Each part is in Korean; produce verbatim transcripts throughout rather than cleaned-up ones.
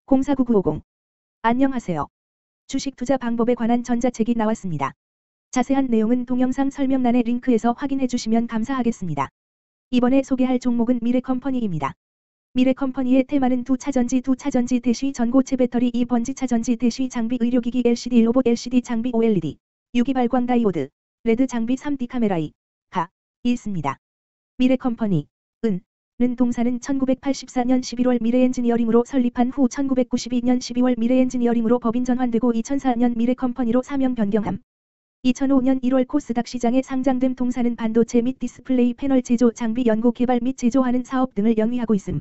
공사구구오공. 안녕하세요. 주식 투자 방법에 관한 전자책이 나왔습니다. 자세한 내용은 동영상 설명란의 링크에서 확인해 주시면 감사하겠습니다. 이번에 소개할 종목은 미래컴퍼니입니다. 미래컴퍼니의 테마는 두 차전지 두 차전지 대시 전고체 배터리 이 번지 차전지 대시 장비 의료기기 엘시디 로봇 엘시디 장비 오엘이디 유기발광 다이오드 레드 장비 삼 디 카메라이 가 있습니다. 미래컴퍼니 은 는 동사는 천구백팔십사 년 십일월 미래엔지니어링으로 설립한 후 천구백구십이 년 십이월 미래엔지니어링으로 법인 전환되고 이천사 년 미래컴퍼니로 사명 변경함. 이천오 년 일월 코스닥 시장에 상장됨. 동사는 반도체 및 디스플레이 패널 제조 장비 연구 개발 및 제조하는 사업 등을 영위하고 있음.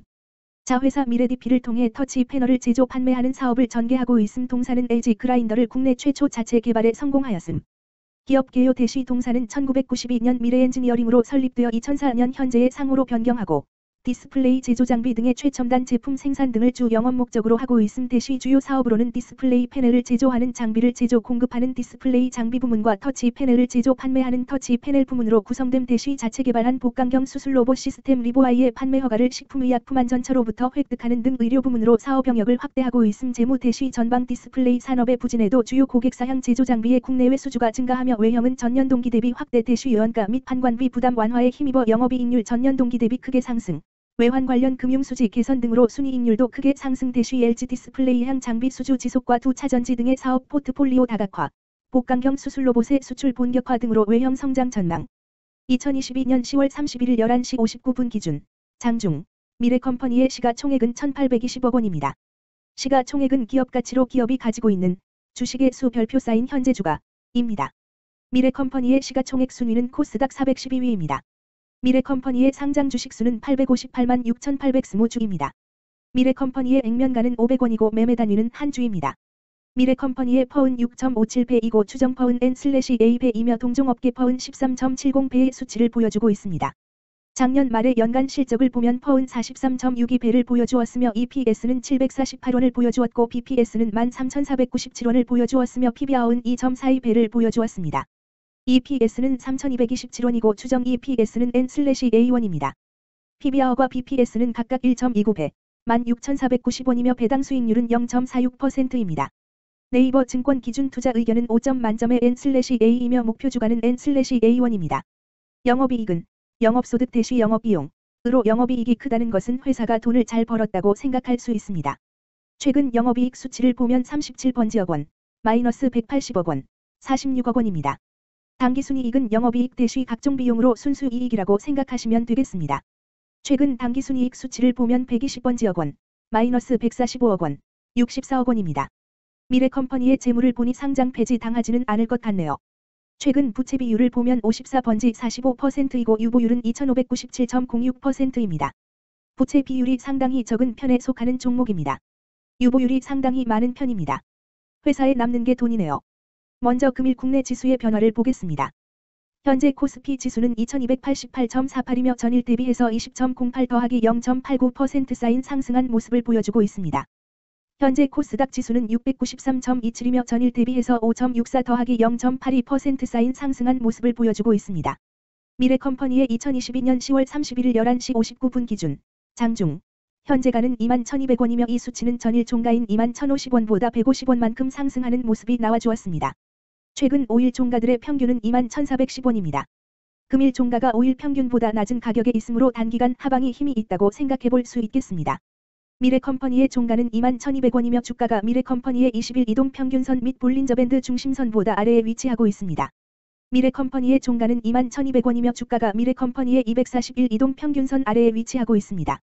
자회사 미래디피를 통해 터치 패널을 제조 판매하는 사업을 전개하고 있음. 동사는 엘지 그라인더를 국내 최초 자체 개발에 성공하였음. 기업 개요 대시 동사는 천구백구십이 년 미래엔지니어링으로 설립되어 이천사 년 현재의 상호로 변경하고 디스플레이 제조 장비 등의 최첨단 제품 생산 등을 주 영업 목적으로 하고 있음. 대시 주요 사업으로는 디스플레이 패널을 제조하는 장비를 제조 공급하는 디스플레이 장비 부문과 터치 패널을 제조 판매하는 터치 패널 부문으로 구성됨. 대시 자체 개발한 복강경 수술 로봇 시스템 리보아이의 판매 허가를 식품의약품안전처로부터 획득하는 등 의료 부문으로 사업 영역을 확대하고 있음. 재무 대시 전방 디스플레이 산업의 부진에도 주요 고객사향 제조 장비의 국내외 수주가 증가하며 외형은 전년 동기 대비 확대. 대시 유연가 및 판관비 부담 완화에 힘입어 영업이익률 전년 동기 대비 크게 상승. 외환 관련 금융수지 개선 등으로 순이익률도 크게 상승. 대시 엘지 디스플레이향 장비 수주 지속과 두 차전지 등의 사업 포트폴리오 다각화, 복강경 수술 로봇의 수출 본격화 등으로 외형 성장 전망. 이천이십이 년 시월 삼십일일 열한 시 오십구 분 기준 장중 미래컴퍼니의 시가총액은 천팔백이십억 원입니다. 시가총액은 기업가치로 기업이 가지고 있는 주식의 수 별표 쌓인 현재 주가입니다. 미래컴퍼니의 시가총액 순위는 코스닥 사백십이 위입니다. 미래컴퍼니의 상장 주식수는 팔백오십팔만 육천팔백이십 주입니다. 미래컴퍼니의 액면가는 오백 원이고 매매 단위는 한 주입니다. 미래컴퍼니의 퍼은 육 점 오칠 배이고 추정 퍼은 엔 에이 배이며 동종업계 퍼은 십삼 점 칠십 배의 수치를 보여주고 있습니다. 작년 말의 연간 실적을 보면 퍼은 사십삼 점 육이 배를 보여주었으며 이피에스는 칠백사십팔 원을 보여주었고 비피에스는 만 삼천사백구십칠 원을 보여주었으며 피비알은 이 점 사이 배를 보여주었습니다. 이피에스는 삼천이백이십칠 원이고 추정 이피에스는 엔 에이 원입니다. 피비알과 비피에스는 각각 일 점 이구 배, 만 육천사백구십 원이며 배당 수익률은 영 점 사육 퍼센트입니다. 네이버 증권 기준 투자 의견은 오 점 만점의 엔 에이이며 목표 주가는 엔 에이 원입니다. 영업이익은 영업소득 대시 영업비용으로 영업이익이 크다는 것은 회사가 돈을 잘 벌었다고 생각할 수 있습니다. 최근 영업이익 수치를 보면 삼십칠 번지억 원, 마이너스 백팔십억 원, 사십육억 원입니다. 당기순이익은 영업이익 대시 각종 비용으로 순수이익이라고 생각하시면 되겠습니다. 최근 당기순이익 수치를 보면 백이십 번지억 원, 마이너스 백사십오억 원, 육십사억 원입니다. 미래컴퍼니의 재물을 보니 상장 폐지 당하지는 않을 것 같네요. 최근 부채 비율을 보면 오십사 번지 사십오 퍼센트이고 유보율은 이천오백구십칠 점 공육 퍼센트입니다. 부채 비율이 상당히 적은 편에 속하는 종목입니다. 유보율이 상당히 많은 편입니다. 회사에 남는 게 돈이네요. 먼저 금일 국내 지수의 변화를 보겠습니다. 현재 코스피 지수는 이천이백팔십팔 점 사팔이며 전일 대비해서 이십 점 공팔 더하기 영 점 팔구 퍼센트 쌓인 상승한 모습을 보여주고 있습니다. 현재 코스닥 지수는 육백구십삼 점 이칠이며 전일 대비해서 오 점 육사 더하기 영 점 팔이 퍼센트 쌓인 상승한 모습을 보여주고 있습니다. 미래컴퍼니의 이천이십이 년 시월 삼십일일 열한 시 오십구 분 기준 장중 현재가는 이만 천이백 원이며 이 수치는 전일 종가인 이만 천오십 원보다 백오십 원만큼 상승하는 모습이 나와주었습니다. 최근 오 일 종가들의 평균은 이만 천사백십 원입니다. 금일 종가가 오 일 평균보다 낮은 가격에 있으므로 단기간 하방이 힘이 있다고 생각해 볼 수 있겠습니다. 미래컴퍼니의 종가는 이만 천이백 원이며 주가가 미래컴퍼니의 이십 일 이동평균선 및 볼린저밴드 중심선보다 아래에 위치하고 있습니다. 미래컴퍼니의 종가는 이만 천이백 원이며 주가가 미래컴퍼니의 이백사십일 이동평균선 아래에 위치하고 있습니다.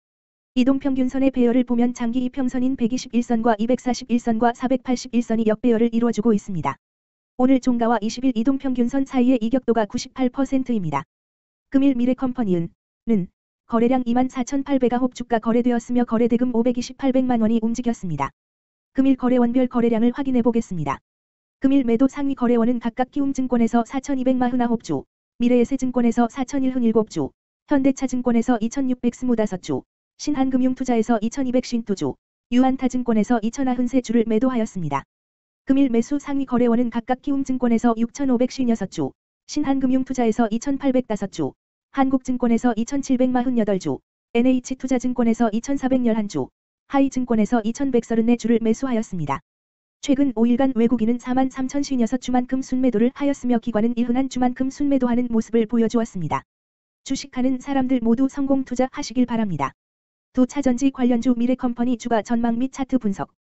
이동평균선의 배열을 보면 장기 이평선인 백이십일 선과 이백사십일 선과 사백팔십일 선이 역배열을 이루어주고 있습니다. 오늘 종가와 이십 일 이동평균선 사이의 이격도가 구십팔 퍼센트입니다. 금일 미래컴퍼니은 는 거래량 이만 사천팔백아홉 주가 거래되었으며 거래대금 오백이십팔백만 원이 움직였습니다. 금일 거래원별 거래량을 확인해 보겠습니다. 금일 매도 상위 거래원은 각각 키움증권에서 사천이백사십구 주, 미래에셋증권에서 사천백칠 주, 현대차증권에서 이천육백이십오 주, 신한금융투자에서 이천이백오십이 주, 유한타증권에서 이천구십삼 주를 매도하였습니다. 금일 매수 상위 거래원은 각각 키움증권에서 육천오백오십육 주, 신한금융투자에서 이천팔백오 주, 한국증권에서 이천칠백사십팔 주, 엔에이치투자증권에서 이천사백십일 주, 하이증권에서 이천백삼십사 주를 매수하였습니다. 최근 오 일간 외국인은 사만 삼천오십육 주만큼 순매도를 하였으며 기관은 일흔한 주만큼 순매도하는 모습을 보여주었습니다. 주식하는 사람들 모두 성공 투자하시길 바랍니다. 도차전지 관련주 미래컴퍼니 주가 전망 및 차트 분석